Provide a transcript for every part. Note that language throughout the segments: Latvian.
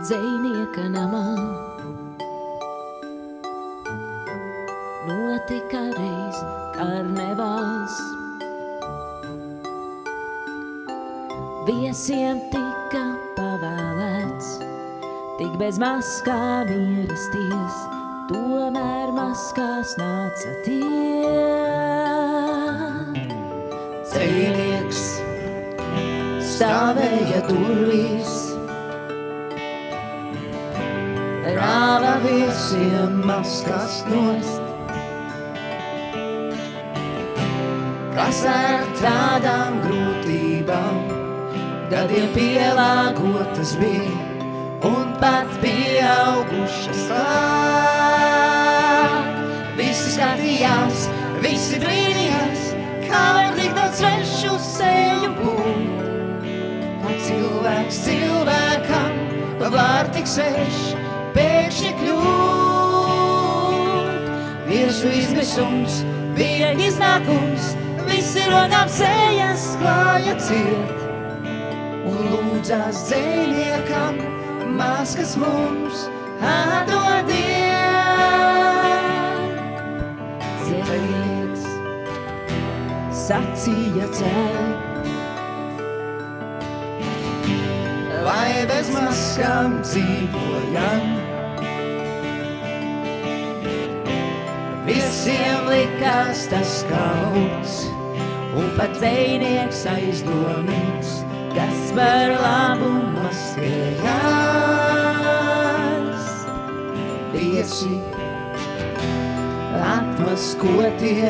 dzejnieka namā. Notika reiz karnevāls, viesiem tika pavēlēts tik bez maskām ierasties, tomēr maskās nāca tie. Dzejnieks stāvēja durvīs, rāva viesiem maskas nost, kas ar tādām grūtībām gadiem pielāgotas bija un pat pieaugušas klāt. Visi skatījās, visi brīnījās, kā var tik daudz svešu seju būt. Kā cilvēks cilvēkam var tik svešs pēkšņi kļūt. Viesu izmisums bija iznākums, visi rokām sejas klāja ciet un lūdzās dzejniekam, maskas mums atdodiet. Dzejnieks sacīja ceļ, lai bez maskām dzīvojam. Visiem likās tas kauns, un pat dzejnieks aizdomīgs, kas par labu maskējās. Viesi atmaskotie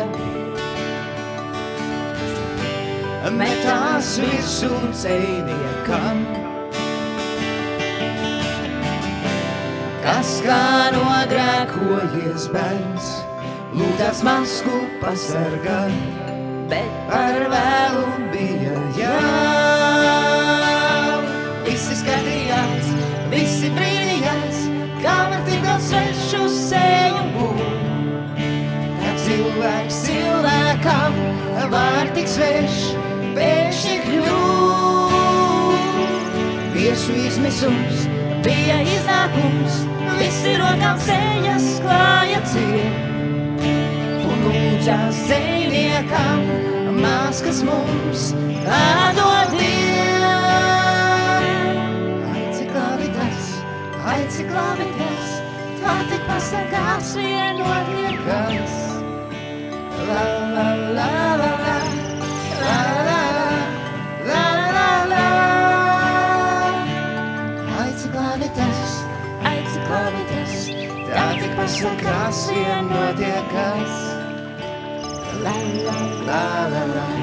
metās virsū dzejniekam, kas kā nogrēkojies bērns, lūdzās masku pasargāt, bet par vēlu bija jau. Visi skatījās, visi brīnījās, kā var tik daudz svešu seju būt. Kā cilvēks cilvēkam var tik svešs pēkšņi kļūt. Viesu izmisums bija iznākums, visi rokām sejas klāja ciet un lūdzās dzejniekam, maskas mums atdodiet. Ai, cik labi tas, tā tik pasakās vienotiekas. La la la la la, la la la la la. Ai, cik labi tas, tā tik pasakās vienotiekas. La la la la la.